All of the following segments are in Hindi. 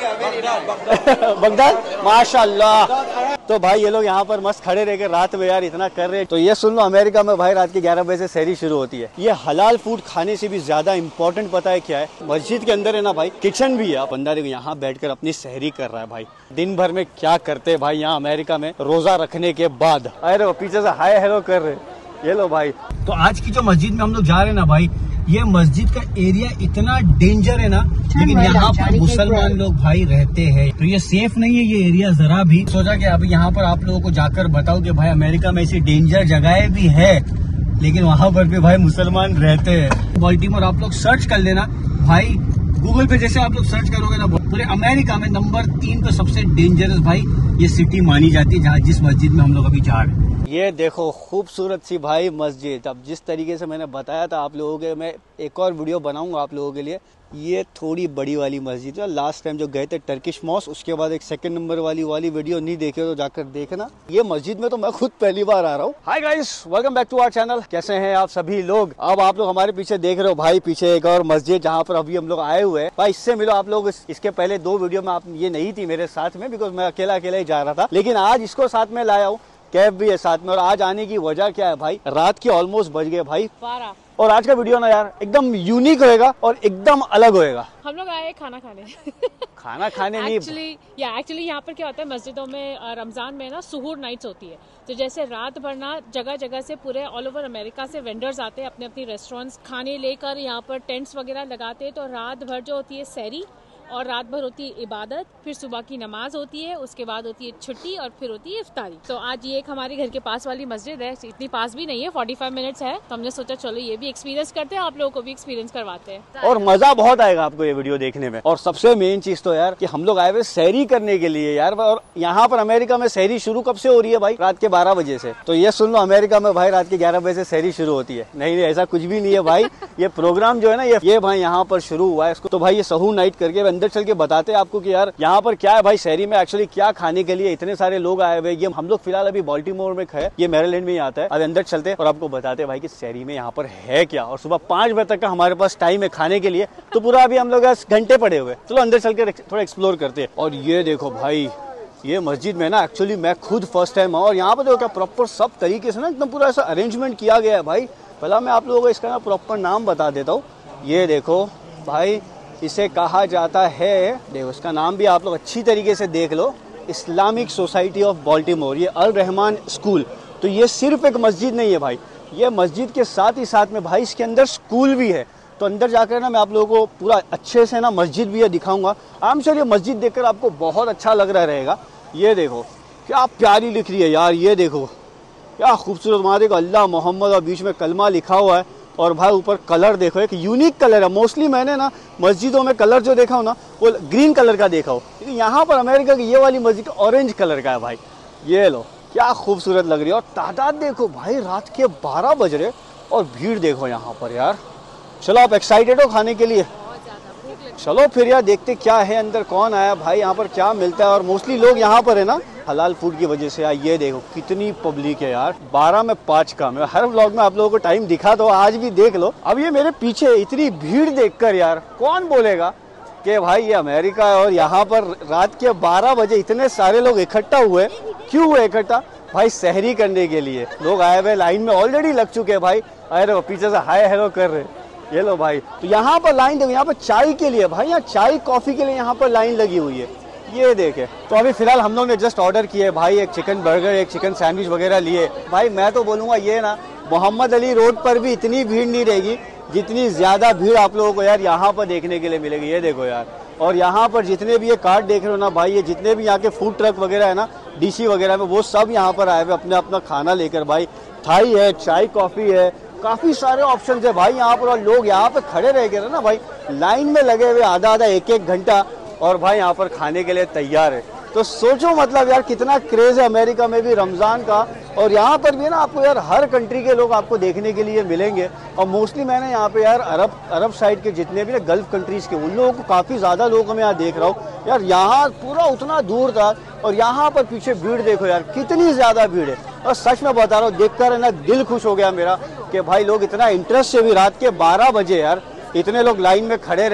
बगदाद, माशाल्लाह। तो भाई ये लोग यहाँ पर मस्त खड़े रह के रात में यार इतना कर रहे हैं। तो ये सुन लो, अमेरिका में भाई रात के 11 बजे से सहरी शुरू होती है। ये हलाल फूड खाने से भी ज्यादा इम्पोर्टेंट पता है क्या है? मस्जिद के अंदर है ना भाई, किचन भी है। बंदा देखो यहाँ बैठकर अपनी सहरी कर रहा है भाई। दिन भर में क्या करते हैं भाई यहाँ अमेरिका में रोजा रखने के बाद। अरे पीछे से हाय हेलो कर रहे, ये लो भाई। तो आज की जो मस्जिद में हम लोग जा रहे हैं ना भाई, ये मस्जिद का एरिया इतना डेंजर है ना, लेकिन यहाँ पर मुसलमान लोग भाई रहते हैं, तो ये सेफ नहीं है ये एरिया जरा भी। सोचा कि अभी यहाँ पर आप लोगों को जाकर बताओ कि भाई अमेरिका में ऐसी डेंजर जगहें भी है, लेकिन वहाँ पर भी भाई मुसलमान रहते हैं। बॉल्टीमोर आप लोग सर्च कर लेना भाई, गूगल पे जैसे आप लोग सर्च करोगे ना, पूरे अमेरिका में नंबर 3 पे सबसे डेंजरस भाई ये सिटी मानी जाती है, जहाँ जिस मस्जिद में हम लोग अभी जा रहे हैं। ये देखो खूबसूरत सी भाई मस्जिद। अब जिस तरीके से मैंने बताया था आप लोगों के, मैं एक और वीडियो बनाऊंगा आप लोगों के लिए। ये थोड़ी बड़ी वाली मस्जिद है। लास्ट टाइम जो गए थे टर्किश मॉस्क, उसके बाद एक सेकंड नंबर वाली वीडियो नहीं देखे तो जाकर देखना। ये मस्जिद में तो मैं खुद पहली बार आ रहा हूँ। Hi guys, welcome back to our channel. कैसे हैं आप सभी लोग? अब आप लोग हमारे पीछे देख रहे हो भाई, पीछे एक और मस्जिद जहाँ पर अभी हम लोग आए हुए हैं भाई। इससे मिलो आप लोग। इसके पहले 2 वीडियो में आप ये नहीं थी मेरे साथ में, बिकॉज मैं अकेला ही जा रहा था, लेकिन आज इसको साथ में लाया हूँ। कैब भी है साथ में। और आज आने की वजह क्या है भाई, रात के ऑलमोस्ट बज गए भाई 12। और आज का वीडियो ना यार एकदम यूनिक होएगा और एकदम अलग होएगा। हम लोग आए खाना खाने खाना खाने नहीं, एक्चुअली यहाँ पर क्या होता है, मस्जिदों में रमजान में ना सुहूर नाइट्स होती है। तो जैसे रात भर ना जगह जगह से पूरे ऑल ओवर अमेरिका से वेंडर्स आते हैं, अपने अपनी रेस्टोरेंट्स खाने लेकर यहाँ पर टेंट्स वगैरह लगाते हैं। तो रात भर जो होती है सहरी, और रात भर होती है इबादत, फिर सुबह की नमाज होती है, उसके बाद होती है छुट्टी, और फिर होती है इफ्तारी। तो आज ये एक हमारे घर के पास वाली मस्जिद है, इतनी पास भी नहीं है, 45 मिनट्स है। तो हमने सोचा चलो ये भी एक्सपीरियंस करते हैं, आप लोगों को भी एक्सपीरियंस करवाते हैं, और मजा बहुत आएगा आपको ये वीडियो देखने में। और सबसे मेन चीज तो यार कि हम लोग आए हुए सहरी करने के लिए यार। और यहाँ पर अमेरिका में सहरी शुरू कब से हो रही है भाई? रात के 12 बजे से। तो ये सुन लो, अमेरिका में भाई रात के 11 बजे से सहरी शुरू होती है। नहीं ऐसा कुछ भी नहीं है भाई। ये प्रोग्राम जो है ना, ये भाई यहाँ पर शुरू हुआ है इसको। तो भाई ये सहूर नाइट करके अंदर चल के बताते हैं आपको कि यार यहाँ पर क्या है भाई, सहरी में एक्चुअली क्या खाने के लिए इतने सारे लोग आए हुए। ये हम लोग फिलहाल अभी बॉल्टीमोर में है, ये मैरीलैंड में ही आता है। अब अंदर चलते हैं और आपको बताते हैं भाई कि सहरी में यहाँ पर है क्या। और सुबह 5 बजे तक का हमारे पास टाइम है खाने के लिए, तो पूरा अभी हम लोग घंटे पड़े हुए। चलो अंदर चल के थोड़ा एक्सप्लोर करते हैं। और ये देखो भाई, ये मस्जिद में ना एक्चुअली मैं खुद फर्स्ट टाइम हूँ, और यहाँ पर देखो क्या प्रॉपर सब तरीके से ना एकदम पूरा ऐसा अरेंजमेंट किया गया है भाई। पहला मैं आप लोगों को इसका ना प्रॉपर नाम बता देता हूँ। ये देखो भाई, इसे कहा जाता है, देखो इसका नाम भी आप लोग अच्छी तरीके से देख लो, इस्लामिक सोसाइटी ऑफ बॉल्टीमोर, ये अल रहमान स्कूल। तो ये सिर्फ एक मस्जिद नहीं है भाई, ये मस्जिद के साथ ही साथ में भाई इसके अंदर स्कूल भी है। तो अंदर जाकर ना मैं आप लोगों को पूरा अच्छे से ना मस्जिद भी है दिखाऊंगा। आम से ये मस्जिद देखकर आपको बहुत अच्छा लग रहा रहेगा। ये देखो क्या प्यारी लिख रही है यार, ये देखो क्या खूबसूरत। वहाँ देखो अल्लाह मोहम्मद और बीच में कलमा लिखा हुआ है। और भाई ऊपर कलर देखो, एक यूनिक कलर है। मोस्टली मैंने ना मस्जिदों में कलर जो देखा हो ना, वो ग्रीन कलर का देखा हो, लेकिन यहाँ पर अमेरिका की ये वाली मस्जिद ऑरेंज कलर का है भाई। ये लो क्या खूबसूरत लग रही है। और तादाद देखो भाई, रात के 12 बज रहे और भीड़ देखो यहाँ पर यार। चलो आप एक्साइटेड हो खाने के लिए? चलो फिर यार देखते क्या है अंदर, कौन आया भाई, यहाँ पर क्या मिलता है। और मोस्टली लोग यहाँ पर है ना हलाल फूड की वजह से। ये देखो कितनी पब्लिक है यार, 12 में 5 का। मैं हर व्लॉग में आप लोगों को टाइम दिखा दो, आज भी देख लो। अब ये मेरे पीछे इतनी भीड़ देखकर यार कौन बोलेगा कि भाई ये अमेरिका है और यहाँ पर रात के 12 बजे इतने सारे लोग इकट्ठा हुए। क्यों हुए इकट्ठा भाई? सहरी करने के लिए लोग आए हुए, लाइन में ऑलरेडी लग चुके हैं भाई। अरे पीछे से हाय हेलो कर रहे, ये लो भाई। तो यहाँ पर लाइन देखो, यहाँ पर चाय के लिए भाई, यहाँ चाय कॉफी के लिए यहाँ पर लाइन लगी हुई है। ये देखे। तो अभी फिलहाल हम लोग ने जस्ट ऑर्डर किए भाई, एक चिकन बर्गर, एक चिकन सैंडविच वगैरह लिए भाई। मैं तो बोलूँगा ये ना, मोहम्मद अली रोड पर भी इतनी भीड़ नहीं रहेगी जितनी ज्यादा भीड़ आप लोगों को यार यहाँ पर देखने के लिए मिलेगी। ये देखो यार, और यहाँ पर जितने भी ये कार्ट देख रहे हो ना भाई, ये जितने भी यहाँ के फूड ट्रक वगैरह है ना, डीसी वगैरह में, वो सब यहाँ पर आए हुए अपने अपना खाना लेकर भाई। थाई है, चाय कॉफी है, काफी सारे ऑप्शन है भाई यहाँ पर। और लोग यहाँ पे खड़े रह गए ना भाई, लाइन में लगे हुए आधा एक घंटा, और भाई यहाँ पर खाने के लिए तैयार है। तो सोचो मतलब यार कितना क्रेज है अमेरिका में भी रमजान का। और यहाँ पर भी ना आपको यार हर कंट्री के लोग आपको देखने के लिए मिलेंगे। और मोस्टली मैंने यहाँ पे यार अरब साइड के जितने भी ना गल्फ कंट्रीज के, उन लोगों को काफी ज्यादा लोगों को मैं यहाँ देख रहा हूँ यार। यहाँ पूरा उतना दूर था, और यहाँ पर पीछे भीड़ देखो यार कितनी ज्यादा भीड़ है। और सच में बता रहा हूँ, देखकर ना दिल खुश हो गया मेरा कि भाई लोग इतना इंटरेस्ट से भी रात के 12 बजे यार इतने लोग लाइन में खड़े रहकर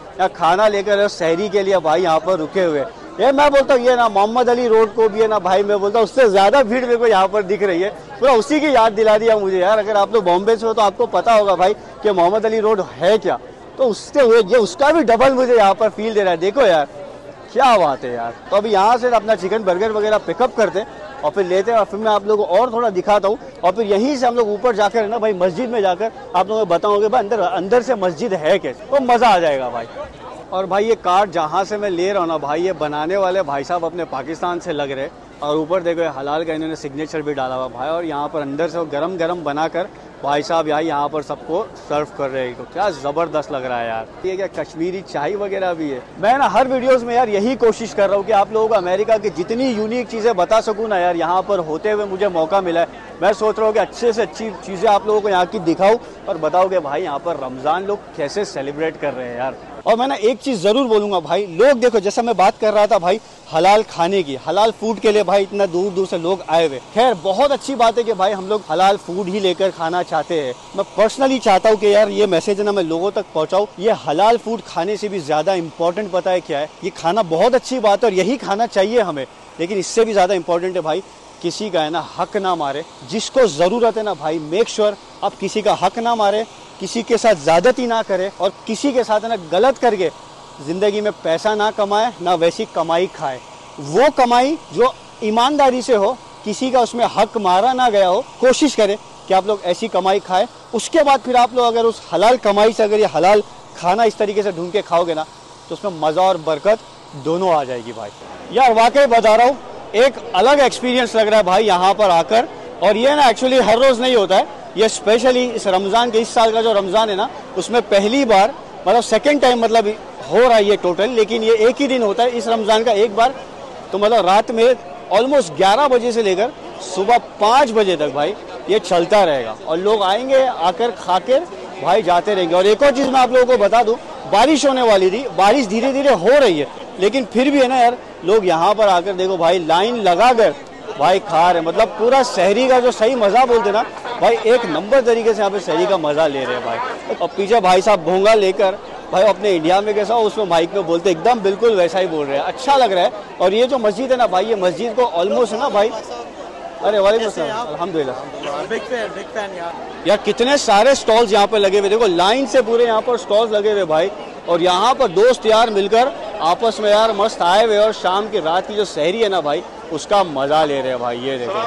यहाँ खाना लेकर सहरी के लिए भाई यहाँ पर रुके हुए। ये मैं बोलता हूँ ये ना मोहम्मद अली रोड को भी है ना भाई, मैं बोलता हूँ उससे ज्यादा भीड़ मेरे को यहाँ पर दिख रही है। पूरा उसी की याद दिला दिया मुझे यार। अगर आप लोग बॉम्बे से हो तो आपको पता होगा भाई कि मोहम्मद अली रोड है क्या, तो उससे हुए ये उसका भी डबल मुझे यहाँ पर फील दे रहा है। देखो यार क्या बात है यार। तो अभी यहाँ से अपना चिकन बर्गर वगैरह पिकअप करते और फिर लेते हैं और फिर मैं आप लोगों को और थोड़ा दिखाता हूँ। और फिर यहीं से हम लोग ऊपर जाकर है ना भाई मस्जिद में जाकर आप लोगों को बताऊंगे भाई अंदर से मस्जिद है कैसे, तो मजा आ जाएगा भाई। और भाई ये कार्ड जहाँ से मैं ले रहा हूँ ना भाई, ये बनाने वाले भाई साहब अपने पाकिस्तान से लग रहे। और ऊपर देखो हलाल का इन्होंने सिग्नेचर भी डाला हुआ भाई। और यहाँ पर अंदर से वो गरम गरम बनाकर भाई साहब यहाँ पर सबको सर्व कर रहे हैं। तो क्या जबरदस्त लग रहा है यार। ये क्या कश्मीरी चाय वगैरह भी है। मैं ना हर वीडियोस में यार यही कोशिश कर रहा हूँ कि आप लोगों को अमेरिका की जितनी यूनिक चीजें बता सकूँ ना यार, यहाँ पर होते हुए मुझे मौका मिला है। मैं सोच रहा हूँ कि अच्छे से अच्छी चीजें आप लोगों को यहाँ की दिखाऊं और बताओ कि भाई यहाँ पर रमजान लोग कैसे सेलिब्रेट कर रहे हैं यार। और मैं ना एक चीज जरूर बोलूंगा भाई, लोग देखो जैसा मैं बात कर रहा था भाई हलाल खाने की, हलाल फूड के लिए भाई इतना दूर दूर से लोग आए हुए। खैर बहुत अच्छी बात है कि भाई हम लोग हलाल फूड ही लेकर खाना चाहते हैं। मैं पर्सनली चाहता हूँ कि यार ये मैसेज ना मैं लोगों तक पहुँचाऊँ। ये हलाल फूड खाने से भी ज्यादा इम्पोर्टेंट पता है क्या है, ये खाना बहुत अच्छी बात है और यही खाना चाहिए हमें। लेकिन इससे भी ज्यादा इम्पोर्टेंट है भाई किसी का है ना हक ना मारे। जिसको जरूरत है ना भाई मेक श्योर आप किसी का हक ना मारे, किसी के साथ ज्यादती ना करे और किसी के साथ है ना गलत करके जिंदगी में पैसा ना कमाए, ना वैसी कमाई खाए। वो कमाई जो ईमानदारी से हो, किसी का उसमें हक मारा ना गया हो, कोशिश करे कि आप लोग ऐसी कमाई खाए। उसके बाद फिर आप लोग अगर उस हलाल कमाई से अगर ये हलाल खाना इस तरीके से ढूंढ के खाओगे ना तो उसमें मजा और बरकत दोनों आ जाएगी भाई। यार वाकई बता रहा हूँ एक अलग एक्सपीरियंस लग रहा है भाई यहाँ पर आकर। और ये ना एक्चुअली हर रोज नहीं होता है, ये स्पेशली इस रमजान के इस साल का जो रमजान है ना उसमें पहली बार मतलब सेकंड टाइम मतलब हो रहा है ये टोटल। लेकिन ये एक ही दिन होता है इस रमजान का एक बार, तो मतलब रात में ऑलमोस्ट 11 बजे से लेकर सुबह 5 बजे तक भाई ये चलता रहेगा। और लोग आएंगे आकर खाकर भाई जाते रहेंगे। और एक और चीज मैं आप लोगों को बता दूं, बारिश होने वाली थी, बारिश धीरे धीरे हो रही है, लेकिन फिर भी है ना यार लोग यहाँ पर आकर देखो भाई लाइन लगाकर भाई खा रहे। मतलब पूरा शहरी का जो सही मजा बोलते ना भाई, एक नंबर तरीके से यहाँ पे शहरी का मजा ले रहे हैं भाई। और पीछे भाई साहब भोंगा लेकर भाई अपने इंडिया में कैसा हो उसमें माइक में बोलते एकदम बिल्कुल वैसा ही बोल रहे हैं, अच्छा लग रहा है। और ये जो मस्जिद है ना भाई, ये मस्जिद को ऑलमोस्ट है ना भाई, अरे वालेकुम अस्सलाम, अल्हम्दुलिल्लाह बिग फैन यार। कितने सारे स्टॉल्स यहाँ पर लगे हुए, देखो लाइन से पूरे यहाँ पर स्टॉल्स लगे हुए भाई। और यहाँ पर दोस्त यार मिलकर आपस में यार मस्त आए हुए और शाम की रात की जो सहरी है ना भाई उसका मजा ले रहे हैं भाई। ये देखो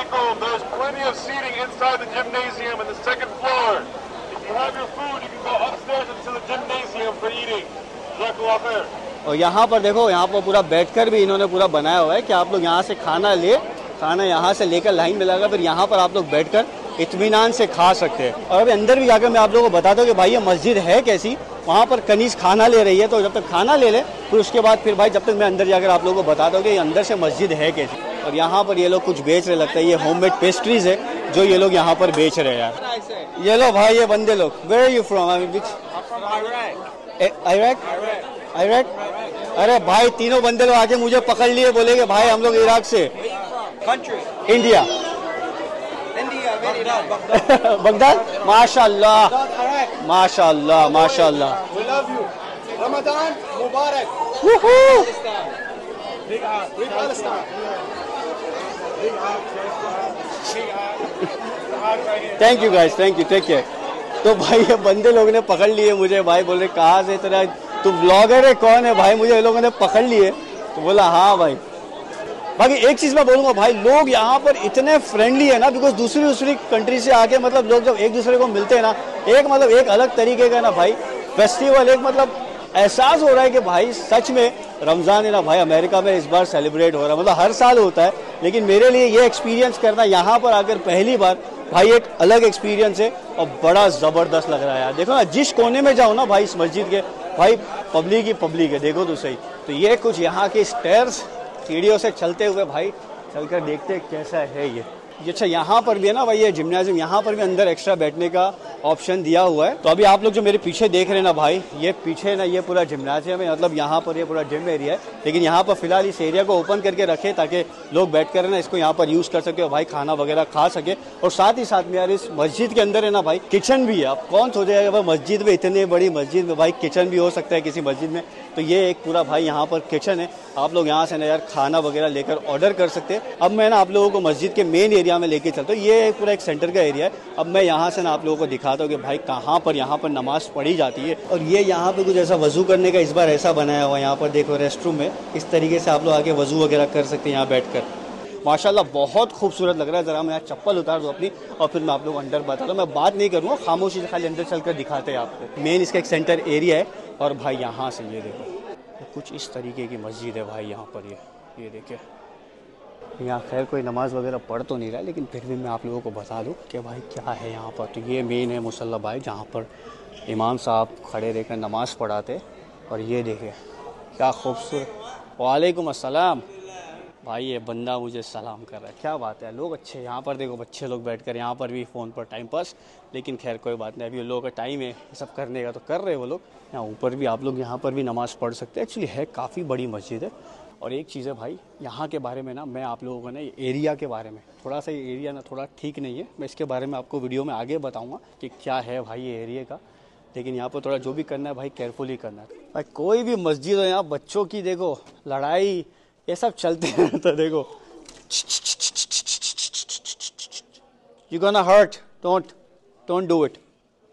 और यहाँ पर देखो यहाँ पर पूरा बैठकर भी इन्होंने पूरा बनाया हुआ है कि आप लोग यहाँ से खाना यहाँ से लेकर लाइन में लगा, फिर यहाँ पर आप लोग बैठकर इत्मीनान से खा सकते हैं। और अभी अंदर भी जाकर मैं आप लोगों को बताता हूँ कि भाई ये मस्जिद है कैसी। वहाँ पर कनीज खाना ले रही है, तो जब तक खाना ले ले फिर उसके बाद फिर भाई जब तक मैं अंदर जाकर आप लोगों को बताता हूँ कि अंदर से मस्जिद है कैसी। और यहाँ पर ये लोग कुछ बेच रहे, लगता है ये होममेड पेस्ट्रीज है जो ये लोग यहाँ पर बेच रहे हैं यार। ये लो भाई ये बंदे लोग, where are you from? Iraq. अरे भाई तीनों बंदे लोग आके मुझे पकड़ लिए, बोले कि भाई हम लोग इराक से। India Baghdad. माशाअल्लाह माशाअल्लाह माशाअल्लाह। रमजान मुबारक। Thank you guys, thank you, take care. तो भाई ये बंदे लोगों ने पकड़ लिए मुझे भाई, बोले कहाँ से तेरा तू ब्लॉगर है कौन है भाई, मुझे ये लोगों ने पकड़ लिए। तो बोला हाँ भाई। बाकी एक चीज मैं बोलूंगा भाई, लोग यहाँ पर इतने फ्रेंडली है ना, बिकॉज दूसरी कंट्री से आके मतलब लोग जब एक दूसरे को मिलते हैं ना, एक अलग तरीके का ना भाई फेस्टिवल, एक मतलब एहसास हो रहा है कि भाई सच में रमजान है ना भाई अमेरिका में इस बार सेलिब्रेट हो रहा है। मतलब हर साल होता है, लेकिन मेरे लिए ये एक्सपीरियंस करना यहाँ पर आकर पहली बार भाई एक अलग एक्सपीरियंस है और बड़ा जबरदस्त लग रहा है यार। देखो ना जिस कोने में जाओ ना भाई इस मस्जिद के भाई पब्लिक है, देखो तो सही। तो ये कुछ यहाँ के स्टेयर्स सीढ़ियों से चलते हुए भाई चलकर देखते कैसा है ये। अच्छा यहाँ पर भी है ना भाई ये जिम्नाजियम, यहाँ पर भी अंदर एक्स्ट्रा बैठने का ऑप्शन दिया हुआ है। तो अभी आप लोग जो मेरे पीछे देख रहे हैं ना भाई, ये पीछे ना ये पूरा जिम्नाजियम है, मतलब यहाँ पर ये पूरा जिम एरिया है। लेकिन यहाँ पर फिलहाल इस एरिया को ओपन करके रखे ताकि लोग बैठ कर ना इसको यहाँ पर यूज कर सके और भाई खाना वगैरह खा सके। और साथ ही साथ में यार इस मस्जिद के अंदर है ना भाई किचन भी है। अब कौन सोचेगा भाई मस्जिद में, इतने बड़ी मस्जिद में भाई किचन भी हो सकता है किसी मस्जिद में। तो ये एक पूरा भाई यहाँ पर किचन है, आप लोग यहाँ से ना यार खाना वगैरह लेकर ऑर्डर कर सकते हैं। अब मैं ना आप लोगों को मस्जिद के मेन एरिया में लेके चलता हूँ। ये पूरा एक सेंटर का एरिया है। अब मैं यहाँ से ना आप लोगों को दिखाता हूँ कि भाई कहाँ पर यहाँ पर नमाज पढ़ी जाती है। और ये यहाँ पे कुछ ऐसा वजू करने का इस बार ऐसा बनाया हुआ है, यहाँ पर देखो रेस्ट रूम है, इस तरीके से आप लोग आके वजू वगैरह कर सकते हैं यहाँ बैठ कर। माशाल्लाह बहुत खूबसूरत लग रहा है। जरा मैं यहाँ चप्पल उतार दूँ अपनी और फिर मैं आप लोग अंदर बता दूँ। मैं बात नहीं करूँगा, खामोशी से खाली अंदर चलकर दिखाते हैं आपको। मेन इसका एक सेंटर एरिया है। और भाई यहाँ से ये देखो कुछ इस तरीके की मस्जिद है भाई यहाँ पर। ये देखिए यहाँ खैर कोई नमाज वगैरह पढ़ तो नहीं रहा है, लेकिन फिर भी मैं आप लोगों को बता दूं कि भाई क्या है यहाँ पर। तो ये मेन है मुसल्ला भाई, जहाँ पर इमाम साहब खड़े रहकर नमाज़ पढ़ाते। और ये देखिए क्या खूबसूरत। वालेकुम अस्सलाम भाई, ये बंदा मुझे सलाम कर रहा है, क्या बात है। लोग अच्छे यहाँ पर देखो, बच्चे लोग बैठकर यहाँ पर भी फ़ोन पर टाइम पास। लेकिन खैर कोई बात नहीं, अभी लोगों का टाइम है ये सब करने का, तो कर रहे हैं वो लोग। यहाँ ऊपर भी आप लोग यहाँ पर भी नमाज़ पढ़ सकते हैं। एक्चुअली है काफ़ी बड़ी मस्जिद है। और एक चीज़ है भाई यहाँ के बारे में ना, मैं आप लोगों को ना एरिया के बारे में थोड़ा सा, ये एरिया ना थोड़ा ठीक नहीं है। मैं इसके बारे में आपको वीडियो में आगे बताऊँगा कि क्या है भाई ये एरिया का। लेकिन यहाँ पर थोड़ा जो भी करना है भाई केयरफुली करना है भाई। कोई भी मस्जिद हो यहाँ बच्चों की देखो लड़ाई ये सब चलते हैं। तो देखो you gonna hurt, don't do it.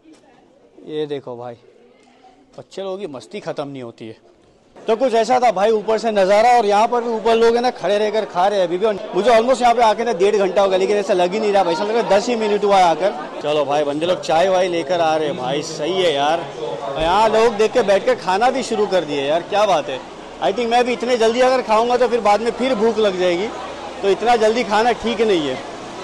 ये देखो भाई बच्चे लोगों की मस्ती खत्म नहीं होती है। तो कुछ ऐसा था भाई ऊपर से नज़ारा। और यहाँ पर भी ऊपर लोग है ना खड़े रहकर खा रहे हैं अभी भी। मुझे ऑलमोस्ट यहाँ पे आके ना 1.5 घंटा हो गया, लेकिन ऐसा लग ही नहीं रहा भाई, ऐसा लग रहा है 10 ही मिनट हुआ आकर। चलो भाई बंदे लोग चाय वाय लेकर आ रहे हैं भाई, सही है यार। यहाँ लोग देख के बैठ कर खाना भी शुरू कर दिए यार, क्या बात है। आई थिंक मैं भी इतने जल्दी अगर खाऊंगा तो फिर बाद में फिर भूख लग जाएगी, तो इतना जल्दी खाना ठीक नहीं है।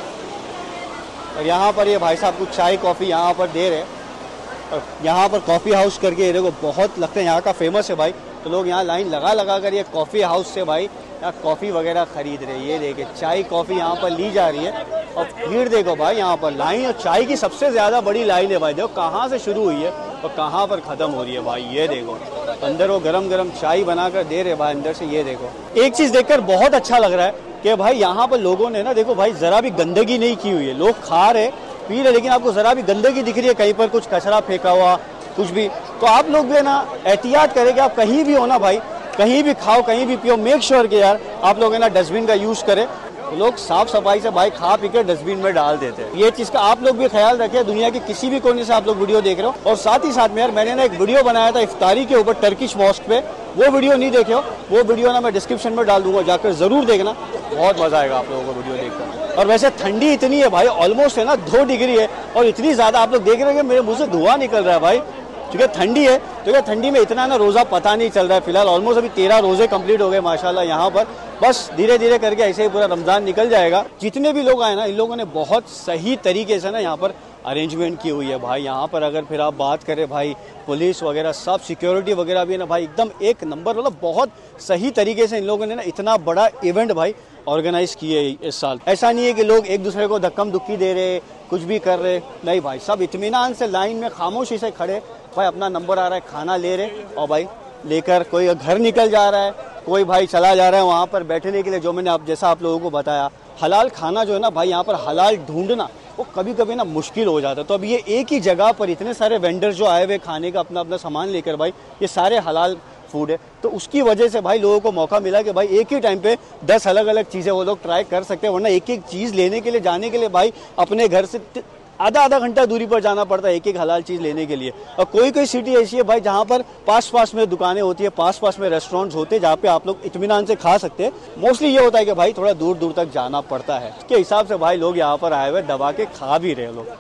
और यहाँ पर ये भाई साहब कुछ चाय कॉफ़ी यहाँ पर दे रहे हैं। और यहाँ पर कॉफ़ी हाउस करके ये देखो बहुत लगता है यहाँ का फेमस है भाई। तो लोग यहाँ लाइन लगा कर ये कॉफ़ी हाउस से भाई यहाँ कॉफ़ी वगैरह ख़रीद रहे हैं। ये देखिए चाय कॉफ़ी यहाँ पर ली जा रही है। और भीड़ देखो भाई यहाँ पर लाइन, और चाय की सबसे ज़्यादा बड़ी लाइन है भाई। देखो कहाँ से शुरू हुई है और कहाँ पर ख़त्म हो रही है भाई। ये देखो अंदर वो गरम गरम चाय बना कर दे रहे भाई अंदर से। ये देखो एक चीज़ देखकर बहुत अच्छा लग रहा है कि भाई यहाँ पर लोगों ने ना देखो भाई ज़रा भी गंदगी नहीं की हुई है। लोग खा रहे पी रहे, लेकिन आपको ज़रा भी गंदगी दिख रही है कहीं पर कुछ कचरा फेंका हुआ कुछ भी। तो आप लोग भी है ना एहतियात करें कि आप कहीं भी हो ना भाई, कहीं भी खाओ कहीं भी पियो, मेक श्योर कि यार आप लोग है ना डस्टबिन का यूज़ करें। तो लोग साफ सफाई से भाई खा पी कर डस्टबिन में डाल देते हैं। ये चीज़ का आप लोग भी ख्याल रखें। दुनिया के किसी भी कोने से आप लोग वीडियो देख रहे हो। और साथ ही साथ में यार मैंने ना एक वीडियो बनाया था इफ्तारी के ऊपर टर्किश मॉस्क पे, वो वीडियो नहीं देखे हो, वो वीडियो ना मैं डिस्क्रिप्शन में डाल दूंगा, जाकर जरूर देखना, बहुत मजा आएगा आप लोगों को वीडियो देखकर। और वैसे ठंडी इतनी है भाई, ऑलमोस्ट है ना 2 डिग्री है, और इतनी ज्यादा आप लोग देख रहे हैं मेरे मुंह से धुआं निकल रहा है भाई, क्योंकि ठंडी है। तो क्या ठंडी में इतना ना रोज़ा पता नहीं चल रहा है। फिलहाल ऑलमोस्ट अभी 13 रोजे कंप्लीट हो गए माशाल्लाह यहाँ पर। बस धीरे धीरे करके ऐसे ही पूरा रमज़ान निकल जाएगा। जितने भी लोग आए ना, इन लोगों ने बहुत सही तरीके से ना यहाँ पर अरेंजमेंट की हुई है भाई। यहाँ पर अगर फिर आप बात करें भाई, पुलिस वगैरह सब सिक्योरिटी वगैरह भी है ना भाई एकदम एक नंबर, मतलब बहुत सही तरीके से इन लोगों ने ना इतना बड़ा इवेंट भाई ऑर्गेनाइज किए इस साल। ऐसा नहीं है कि लोग एक दूसरे को धक्कम धुक्की दे रहे, कुछ भी कर रहे, नहीं भाई, सब इत्मीनान से लाइन में खामोशी से खड़े भाई, अपना नंबर आ रहा है, खाना ले रहे, और भाई लेकर कोई घर निकल जा रहा है, कोई भाई चला जा रहा है वहाँ पर बैठने के लिए। जो मैंने जैसा आप लोगों को बताया, हलाल खाना जो है ना भाई यहाँ पर हलाल ढूंढना वो कभी कभी ना मुश्किल हो जाता है। तो अब ये एक ही जगह पर इतने सारे वेंडर जो आए हुए खाने का अपना अपना सामान लेकर भाई, ये सारे हलाल फूड है। तो उसकी वजह से भाई लोगों को मौका मिला कि भाई एक ही टाइम पे 10 अलग अलग चीज़ें वो लोग ट्राई कर सकते हैं। वरना एक एक चीज़ लेने के लिए जाने के लिए भाई अपने घर से आधा घंटा दूरी पर जाना पड़ता है एक एक हलाल चीज़ लेने के लिए। और कोई कोई सिटी ऐसी है भाई जहाँ पर पास में दुकानें होती है, पास में रेस्टोरेंट्स होते हैं जहाँ पे आप लोग इत्मीनान से खा सकते हैं। मोस्टली ये होता है कि भाई थोड़ा दूर दूर तक जाना पड़ता है। इसके हिसाब से भाई लोग यहाँ पर आए हुए दबा के खा भी रहे लोग।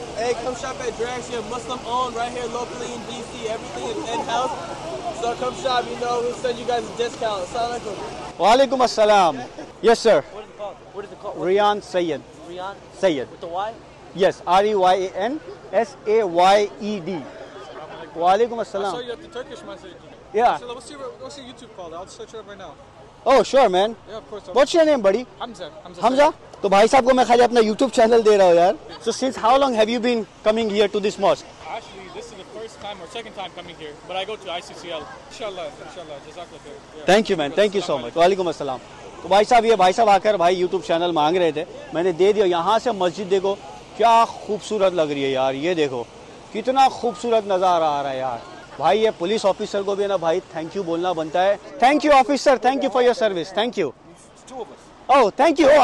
वालेकुम अस्सलाम। Yes sir, Reyan Sayed. Sayed Yes, REYAN SAYED. Walaikum assalam. I saw you at the Turkish message. Yeah. So what's your YouTube called? I'll search it up right now. Oh, sure, man. Yeah, of course. What's your name, buddy? Hamza. Hamza? तो भाई साहब को मैं खाली अपना YouTube चैनल दे रहा हूँ यार. So since how long have you been coming here to this mosque? Actually, this is the first time or second time coming here, but I go to ICCL. Inshallah. Jazakallah khair. Yeah. Thank you, man. Thank you so much. वालेकुम अस्सलाम. तो भाई साहब ये भाई साहब आकर भाई YouTube चैनल मांग रहे थे, मैंने दे दिया. यहाँ से मस्जिद देखो क्या खूबसूरत लग रही है यार. ये देखो कितना खूबसूरत नज़ारा आ रहा है यार. भाई ये पुलिस ऑफिसर को भी ना भाई थैंक यू बोलना बनता है. Thank you officer, thank you for your service. Thank you. Oh thank you.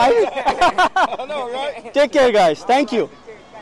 Take care guys. Thank you.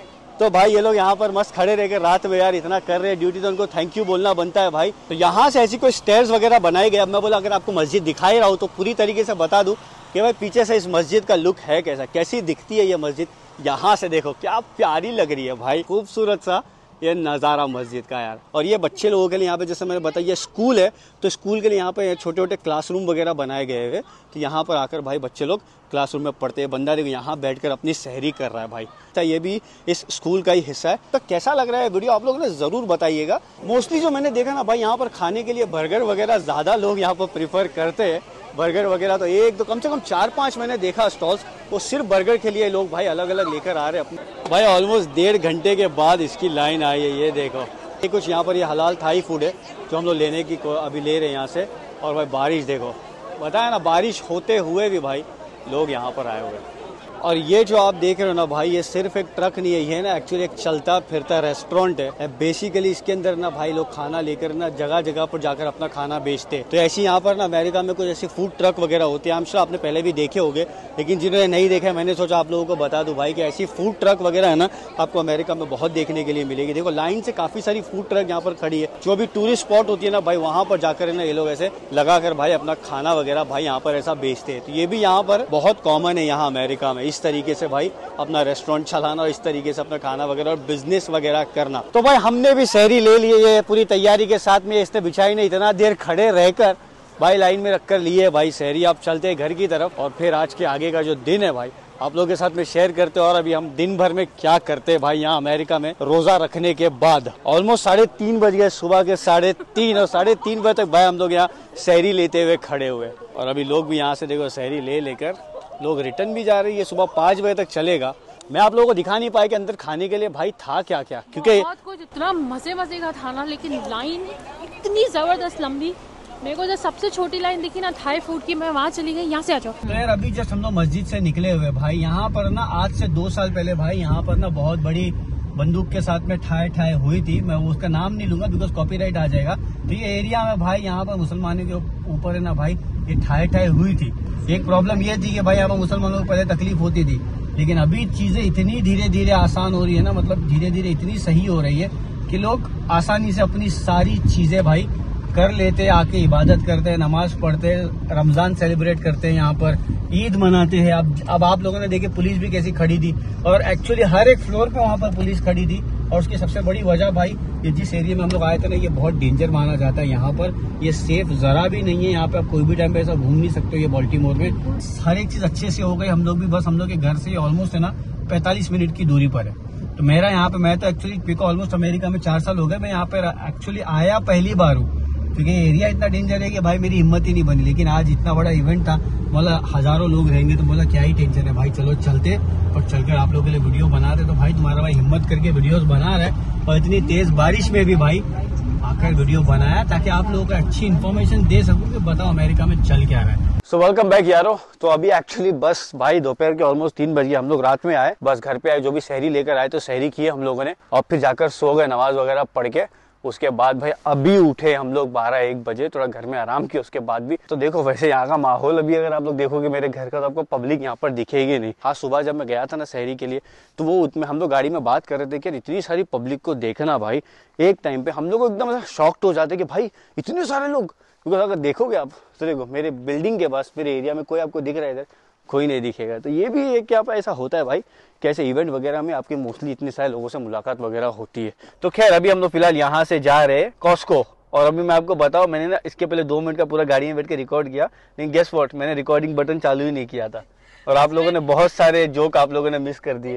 तो भाई ये लोग यहाँ पर मस्त खड़े रहकर रात में यार इतना कर रहे हैं ड्यूटी, तो उनको थैंक यू बोलना बनता है भाई. तो यहाँ से ऐसी कोई स्टेयर्स वगैरह बनाए गए. अब मैं बोला अगर आपको मस्जिद दिखाई रहा हूँ तो पूरी तरीके से बता दूँ कि भाई पीछे से इस मस्जिद का लुक है कैसा, कैसी दिखती है ये मस्जिद. यहाँ से देखो क्या प्यारी लग रही है भाई. खूबसूरत सा ये नज़ारा मस्जिद का यार. और ये बच्चे लोगों के लिए यहाँ पे जैसे मैंने बताया ये स्कूल है, तो स्कूल के लिए यहाँ पे छोटे छोटे क्लासरूम वगैरह बनाए गए हैं. तो यहाँ पर आकर भाई बच्चे लोग क्लासरूम में पढ़ते हैं. बंदा देखो यहाँ बैठकर अपनी सहरी कर रहा है भाई. तो ये भी इस स्कूल का ही हिस्सा है. तो कैसा लग रहा है वीडियो आप लोग ने ज़रूर बताइएगा. मोस्टली जो मैंने देखा ना भाई यहाँ पर खाने के लिए बर्गर वगैरह ज़्यादा लोग यहाँ पर प्रीफर करते हैं. बर्गर वगैरह तो एक दो कम से कम 4-5 मैंने देखा स्टॉल्स, वो सिर्फ बर्गर के लिए लोग भाई अलग अलग लेकर आ रहे हैं अपने. भाई ऑलमोस्ट 1.5 घंटे के बाद इसकी लाइन आई है. ये देखो ये कुछ यहाँ पर ये हलाल थाई फूड है जो हम लोग लेने की अभी ले रहे हैं यहाँ से. और भाई बारिश देखो, बताया ना बारिश होते हुए भी भाई लोग यहाँ पर आए हुए हैं. और ये जो आप देख रहे हो ना भाई ये सिर्फ एक ट्रक नहीं है, ये ना एक्चुअली एक चलता फिरता रेस्टोरेंट है. बेसिकली इसके अंदर ना भाई लोग खाना लेकर ना जगह जगह पर जाकर अपना खाना बेचते हैं. तो ऐसी यहाँ पर ना अमेरिका में कुछ ऐसी फूड ट्रक वगैरह होते हैं. हम आपने पहले भी देखे होंगे, लेकिन जिन्होंने नहीं देखा मैंने सोचा आप लोगों को बता दूं भाई कि ऐसी फूड ट्रक वगैरह है ना आपको अमेरिका में बहुत देखने के लिए मिलेगी. देखो लाइन से काफी सारी फूड ट्रक यहाँ पर खड़ी है. जो भी टूरिस्ट स्पॉट होती है ना भाई वहाँ पर जाकर ना ये लोग ऐसे लगाकर भाई अपना खाना वगैरह भाई यहाँ पर ऐसा बेचते हैं. तो ये भी यहाँ पर बहुत कॉमन है यहाँ अमेरिका में इस तरीके से भाई अपना रेस्टोरेंट चलाना और इस तरीके से अपना खाना वगैरह और बिजनेस वगैरह करना. तो भाई हमने भी सहरी ले लिए ये पूरी तैयारी के साथ में. इसने बिछाई नहीं, इतना देर खड़े रहकर भाई लाइन में रखकर लिए भाई सहरी. आप चलते हैं घर की तरफ और फिर आज के आगे का जो दिन है भाई आप लोगों के साथ में शेयर करते हैं. और अभी हम दिन भर में क्या करते हैं भाई यहाँ अमेरिका में रोजा रखने के बाद. ऑलमोस्ट 3:30 बज गए, सुबह के 3:30 और 3:30 बजे तक भाई हम लोग यहाँ सहरी लेते हुए खड़े हुए. और अभी लोग भी यहाँ से देखो सहरी ले लेकर लोग रिटर्न भी जा रही है. सुबह 5 बजे तक चलेगा. मैं आप लोगों को दिखा नहीं पाया कि अंदर खाने के लिए भाई था क्या क्या, क्योंकि बहुत कुछ इतना मजे का था ना, लेकिन लाइन इतनी जबरदस्त लंबी. मेरे को जो सबसे छोटी लाइन दिखी ना थाई फूड की, मैं वहाँ चली गई. यहाँ से आ जाओ. तो यार अभी जस्ट हम लोग मस्जिद से निकले हुए भाई. यहाँ पर ना आज से 2 साल पहले भाई यहाँ पर ना बहुत बड़ी बंदूक के साथ में ठाए हुई थी. मैं उसका नाम नहीं लूंगा बिकॉज कॉपीराइट आ जाएगा. तो ये एरिया में भाई यहाँ पर मुसलमानों के ऊपर है ना भाई ये ठाए हुई थी. एक प्रॉब्लम ये थी कि भाई यहाँ पर मुसलमानों को पहले तकलीफ होती थी, लेकिन अभी चीजें इतनी धीरे धीरे आसान हो रही है ना, मतलब धीरे धीरे इतनी सही हो रही है कि लोग आसानी से अपनी सारी चीजें भाई कर लेते हैं. आके इबादत करते हैं, नमाज पढ़ते हैं, रमजान सेलिब्रेट करते हैं, यहाँ पर ईद मनाते हैं. अब आप लोगों ने देखे पुलिस भी कैसी खड़ी थी. और एक्चुअली हर एक फ्लोर पे वहाँ पर पुलिस खड़ी थी. और उसकी सबसे बड़ी वजह भाई ये जिस एरिया में हम लोग आए थे ना ये बहुत डेंजर माना जाता है. यहाँ पर ये सेफ जरा भी नहीं है. यहाँ पे आप कोई भी टाइम पे ऐसा घूम नहीं सकते. ये बॉल्टीमोर में हर एक चीज अच्छे से हो गई. हम लोग भी बस हम लोग के घर से ऑलमोस्ट है ना 45 मिनट की दूरी पर है. तो मेरा यहाँ पे मैं तो एक्चुअली ऑलमोस्ट अमेरिका में 4 साल हो गए. मैं यहाँ पे एक्चुअली आया पहली बार हूँ क्योंकि एरिया इतना डेंजर है कि भाई मेरी हिम्मत ही नहीं बनी. लेकिन आज इतना बड़ा इवेंट था, मतलब हजारों लोग रहेंगे तो बोला क्या ही टेंशन है भाई, चलो चलते और चलकर आप लोगों के लिए वीडियो बनाते. तो भाई तुम्हारा भाई हिम्मत करके वीडियोस बना रहा है और इतनी तेज बारिश में भी भाई आकर वीडियो बनाया ताकि आप लोगों को अच्छी इन्फॉर्मेशन दे सकूं कि बताओ अमेरिका में चल क्या रहा है. सो वेलकम बैक यारो. तो अभी एक्चुअली बस भाई दोपहर के ऑलमोस्ट 3 बज गए. हम लोग रात में आए, बस घर पे आए, जो भी सहरी लेकर आए तो सहरी किए हम लोगों ने और फिर जाकर सो गए नमाज वगैरह पढ़ के. उसके बाद भाई अभी उठे हम लोग 12-1 बजे, थोड़ा घर में आराम किया उसके बाद भी. तो देखो वैसे यहाँ का माहौल अभी अगर आप लोग देखोगे मेरे घर का तो आपको पब्लिक यहाँ पर दिखेगी नहीं. हाँ सुबह जब मैं गया था ना सहरी के लिए तो वो हम लोग गाड़ी में बात कर रहे थे कि इतनी सारी पब्लिक को देखना भाई एक टाइम पे हम लोग एकदम शॉक्ड हो जाते कि भाई इतने सारे लोग. क्योंकि अगर देखोगे आप तो देखो मेरे बिल्डिंग के पास मेरे एरिया में कोई आपको दिख रहा है, इधर कोई नहीं दिखेगा. तो ये भी एक क्या ऐसा होता है भाई कैसे इवेंट वगैरह में आपकी मोस्टली इतने सारे लोगों से मुलाकात वगैरह होती है. तो खैर अभी हम लोग फिलहाल यहाँ से जा रहे हैं कॉस्को. और अभी मैं आपको बताऊं मैंने ना इसके पहले 2 मिनट का पूरा गाड़ी में बैठ के रिकॉर्ड किया, लेकिन गेस व्हाट मैंने रिकॉर्डिंग बटन चालू ही नहीं किया था और आप लोगों ने बहुत सारे जोक आप लोगों ने मिस कर दिए.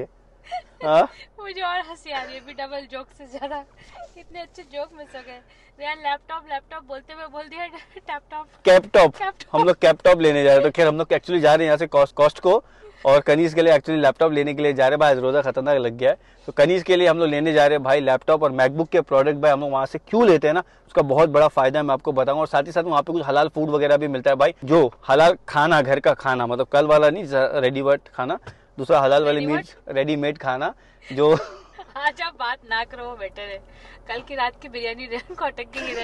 हाँ? मुझे और हंसी आ रही है भी डबल जोक से ज्यादा। इतने अच्छे जोक मिस हो गए। यार लैपटॉप बोलते हुए बोल दिया टैपटॉप। कैपटॉप। कैपटॉप। हम लोग कैपटॉप लेने जा रहे हैं। तो खैर हम लोग एक्चुअली जा रहे हैं यहाँ से कॉस्ट को, और कनीज के लिए एक्चुअली लैपटॉप लेने के लिए जा रहे हैं भाई। रोजा खतरनाक लग गया है, तो कनीज के लिए हम लोग लेने जा रहे हैं भाई लैपटॉप और मैकबुक के प्रोडक्ट। भाई हम लोग वहाँ से क्यों लेते हैं ना, उसका बहुत बड़ा फायदा है, मैं आपको बताऊंगा। और साथ ही साथ वहाँ पे कुछ हलाल फूड वगैरह भी मिलता है भाई, जो हलाल खाना, घर का खाना, मतलब कल वाला नहीं रेडीमेड खाना, दूसरा हलाल वाली मीट रेडीमेड खाना जो आज आप बात ना करो वो बेटर है। कल की रात की बिरयानी को अटक गई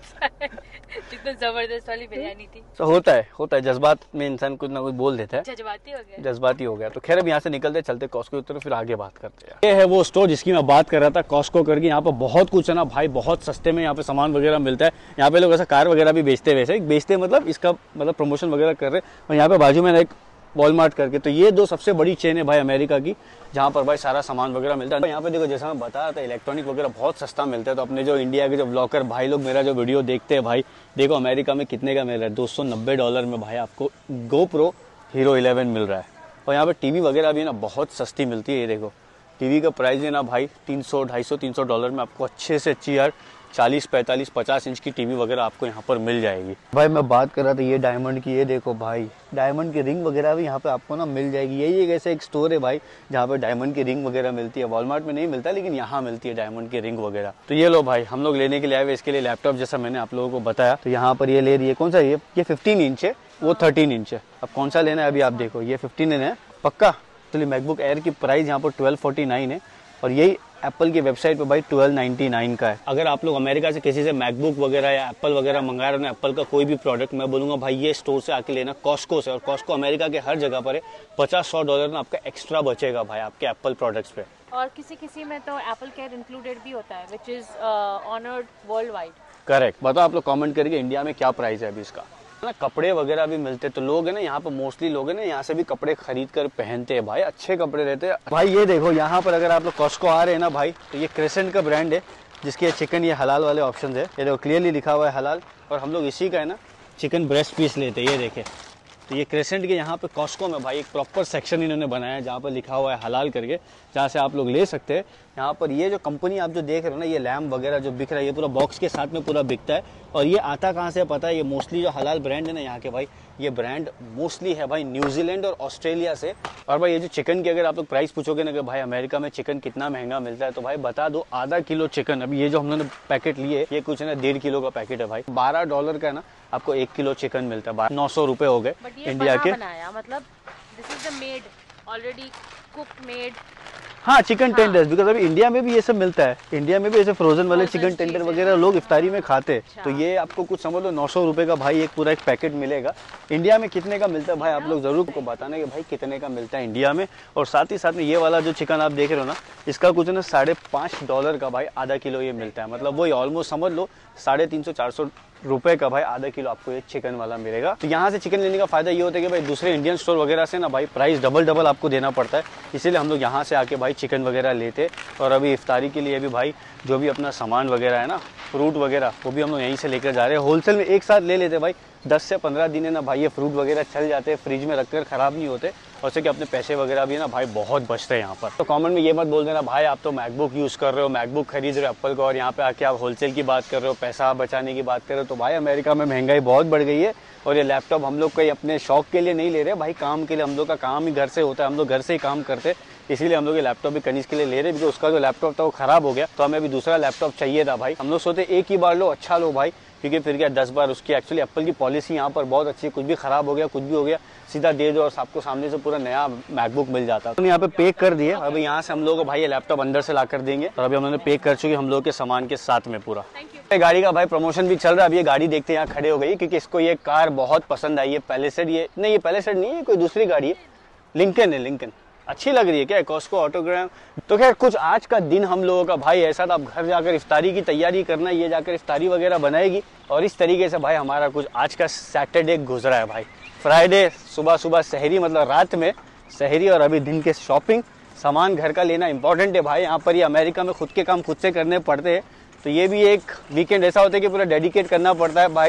जितना जबरदस्त वाली बिरयानी थी। तो होता है जज्बात में इंसान कुछ ना कुछ बोल देता है, जज्बाती हो गया। तो खैर अब यहाँ से निकलते चलते कॉस्को की तरफ, फिर आगे बात करते हैं। ये है वो स्टोर जिसकी मैं बात कर रहा था, कॉस्को करके। यहाँ पर बहुत कुछ है ना भाई, बहुत सस्ते में यहाँ पे सामान वगैरह मिलता है। यहाँ पे लोग ऐसा कार वगैरह भी बेचते हैं, वैसे बेचते मतलब इसका मतलब प्रमोशन वगैरह कर रहे हैं। और यहाँ पे बाजू में एक वॉलमार्ट करके, तो ये दो सबसे बड़ी चेन है भाई अमेरिका की, जहाँ पर भाई सारा सामान वगैरह मिलता है। यहाँ पे देखो जैसा मैं बता रहा था, इलेक्ट्रॉनिक वगैरह बहुत सस्ता मिलता है। तो अपने जो इंडिया के जो ब्लॉगर भाई लोग मेरा जो वीडियो देखते हैं भाई, देखो अमेरिका में कितने का मिल रहा है, $290 में भाई आपको GoPro Hero 11 मिल रहा है। और यहाँ पे टीवी वगैरह भी ना बहुत सस्ती मिलती है। ये देखो टीवी का प्राइस है ना भाई $250-300 में आपको अच्छे से अच्छी यार 40, 45, 50 इंच की टीवी वगैरह आपको यहाँ पर मिल जाएगी। भाई मैं बात कर रहा था ये डायमंड की, ये देखो भाई डायमंड की रिंग वगैरह भी यहाँ पे आपको ना मिल जाएगी। यही एक ऐसे एक स्टोर है भाई जहाँ पे डायमंड की रिंग वगैरह मिलती है। वॉलमार्ट में नहीं मिलता, लेकिन यहाँ मिलती है डायमंड की रिंग वगैरह। तो ये लो भाई हम लोग लेने के लिए आए हुए, इसके लिए लैपटॉप जैसा मैंने आप लोगों को बताया। तो यहाँ पर ये ले रही है, कौन सा ये 15 इंच है, वो 13 इंच है। अब कौन सा लेना है अभी आप देखो, ये 15 है पक्का। तो मैकबुक एयर की प्राइस यहाँ पर 1249 है, और यही एप्पल की वेबसाइट पे भाई 1299 का है। अगर आप लोग अमेरिका से किसी से मैकबुक वगैरह या एप्पल वगैरह मंगा रहे हो ना, एप्पल का कोई भी प्रोडक्ट, मैं बोलूंगा भाई ये स्टोर से आके लेना, कॉस्को से। और कॉस्को अमेरिका के हर जगह पर है। $50-100 ना आपका एक्स्ट्रा बचेगा भाई आपके एप्पल प्रोडक्ट्स पे। और किसी में तो एप्पल केयर इंक्लूडेड भी होता है, which is honoured worldwide. Correct. बताओ आप लोग कमेंट करके इंडिया में क्या प्राइस है अभी इसका ना। कपड़े वगैरह भी मिलते, तो लोग है ना यहाँ पर मोस्टली लोग है ना यहाँ से भी कपड़े खरीद कर पहनते हैं भाई, अच्छे कपड़े रहते हैं भाई। ये देखो यहाँ पर अगर आप लोग कॉस्को आ रहे हैं ना भाई, तो ये क्रेसेंट का ब्रांड है, जिसके चिकन ये हलाल वाले ऑप्शन है। ये देखो क्लियरली लिखा हुआ है हलाल, और हम लोग इसी का है ना चिकन ब्रेस्ट पीस लेते हैं। ये देखे, तो ये क्रेसेंट के यहाँ पे कॉस्को में भाई एक प्रॉपर सेक्शन इन्होंने बनाया है, जहाँ पर लिखा हुआ है हलाल करके, जहाँ से आप लोग ले सकते हैं। यहाँ पर ये जो कंपनी आप जो देख रहे हो ना, ये लैम्प वगैरह जो बिक रहा है, ये पूरा बॉक्स के साथ में पूरा बिकता है। और ये आता कहाँ से पता है, ये मोस्टली जो हलाल ब्रांड है ना यहाँ के भाई, ये ब्रांड मोस्टली है भाई न्यूजीलैंड और ऑस्ट्रेलिया से। और भाई ये जो चिकन की अगर आप लोग प्राइस पूछोगे ना कि भाई अमेरिका में चिकन कितना महंगा मिलता है, तो भाई बता दो आधा किलो चिकन, अभी ये जो हम लोगों ने पैकेट लिए, ये कुछ है ना 1.5 किलो का पैकेट है भाई, $12 का है ना आपको 1 किलो चिकन मिलता है। 900 रुपए हो गए इंडिया के। मतलब this is the made already cook made. हाँ चिकन टेंडर्स, बिकॉज अभी इंडिया में भी ये सब मिलता है। इंडिया में भी ऐसे फ्रोजन वाले चिकन टेंडर वगैरह लोग इफ्तारी में खाते हैं। तो ये आपको कुछ समझ लो 900 रुपए का भाई एक पूरा एक पैकेट मिलेगा। इंडिया में कितने का मिलता है भाई आप लोग जरूर को बताना कि भाई कितने का मिलता है इंडिया में। और साथ ही साथ में ये वाला जो चिकन आप देख रहे हो ना, इसका कुछ ना $5.5 का भाई आधा किलो ये मिलता है। मतलब वही ऑलमोस्ट समझ लो 350-400 रुपए का भाई आधा किलो आपको ये चिकन वाला मिलेगा। तो यहाँ से चिकन लेने का फायदा ये होता है कि भाई दूसरे इंडियन स्टोर वगैरह से ना भाई प्राइस डबल आपको देना पड़ता है, इसीलिए हम लोग यहाँ से आके भाई चिकन वगैरह लेते। और अभी इफ्तारी के लिए भी भाई जो भी अपना सामान वगैरह है ना, फ्रूट वगैरह, वो भी हम लोग यहीं से लेकर जा रहे हैं। होलसेल में एक साथ ले लेते भाई, 10 से 15 दिन है ना भाई ये फ्रूट वगैरह चल जाते हैं, फ्रिज में रखकर खराब नहीं होते। और से कि अपने पैसे वगैरह भी ना भाई बहुत बचते हैं यहाँ पर। तो कमेंट में ये मत बोल देना भाई आप तो मैकबुक यूज़ कर रहे हो, मैकबुक खरीद रहे हो एप्पल का, और यहाँ पे आके आप होलसेल की बात कर रहे हो, पैसा बचाने की बात कर रहे हो। तो भाई अमेरिका में महंगाई बहुत बढ़ गई है। और ये लैपटॉप हम लोग कहीं अपने शौक के लिए नहीं ले रहे भाई, काम के लिए। हम लोग का काम ही घर से होता है, हम लोग घर से ही काम करते हैं, इसीलिए हम लोग ये लैपटॉप भी कनीज के लिए ले रहे हैं। उसका जो लैपटॉप था वो खराब हो गया, तो हमें अभी दूसरा लैपटॉप चाहिए था भाई। हम लोग सोचते एक ही बार लो, अच्छा लो भाई, क्योंकि फिर क्या 10 बार उसकी। एक्चुअली एप्पल की पॉलिसी यहाँ पर बहुत अच्छी है, कुछ भी खराब हो गया, कुछ भी हो गया, सीधा दे दो और आपको सामने से पूरा नया मैकबुक मिल जाता है। तो यहाँ पे पैक कर दिए, अभी यहाँ से हम लोग भाई ये लैपटॉप अंदर से ला कर देंगे। और अभी हम लोगों ने पैक कर चुके हम लोग के सामान के साथ में पूरा। गाड़ी का भाई प्रमोशन भी चल रहा है। अभी ये गाड़ी देखते हैं, यहाँ खड़े हो गई, क्योंकि इसको ये कार बहुत पसंद आई है। पैलेसेड ये नहीं, ये पैलेसेड नहीं है, कोई दूसरी गाड़ी है, लिंकन है, लिंकन अच्छी लग रही है क्या, कॉस्को ऑटोग्राम। तो खैर कुछ आज का दिन हम लोगों का भाई ऐसा था, अब घर जाकर इफ्तारी की तैयारी करना, ये जाकर इफ्तारी वगैरह बनाएगी। और इस तरीके से भाई हमारा कुछ आज का सैटरडे गुजरा है भाई। फ्राइडे सुबह सहरी, मतलब रात में सहरी, और अभी दिन के शॉपिंग, सामान घर का लेना इंपॉर्टेंट है भाई। यहाँ पर ये अमेरिका में खुद के काम खुद से करने पड़ते हैं, तो ये भी एक वीकेंड ऐसा होता है कि पूरा डेडिकेट करना पड़ता है भाई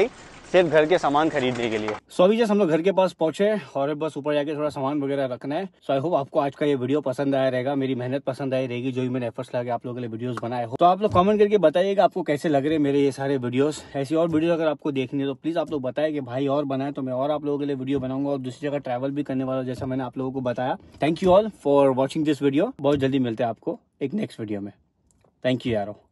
सिर्फ घर के सामान खरीदने के लिए। सो अभी जैसे हम लोग घर के पास पहुंचे और बस ऊपर जाके थोड़ा सामान वगैरह रखना है। सो आई होप आपको आज का ये वीडियो पसंद आया रहेगा, मेरी मेहनत पसंद आई रहेगी, जो भी मैंने एफर्ट्स लगा आप लोगों के लिए वीडियोस बनाए हो। तो आप लोग कमेंट करके बताइएगा आपको कैसे लग रहे हैं मेरे ये सारे वीडियोस। ऐसी और वीडियो अगर आपको देखनी है तो प्लीज आप लोग बताएं कि भाई और बनाए तो मैं और आप लोगों के लिए वीडियो बनाऊंगा और दूसरी जगह ट्रैवल भी करने वाला, जैसा मैंने आप लोगों को बताया। Thank you all for watching this video. बहुत जल्दी मिलते हैं आपको एक नेक्स्ट वीडियो में। थैंक यू यारो।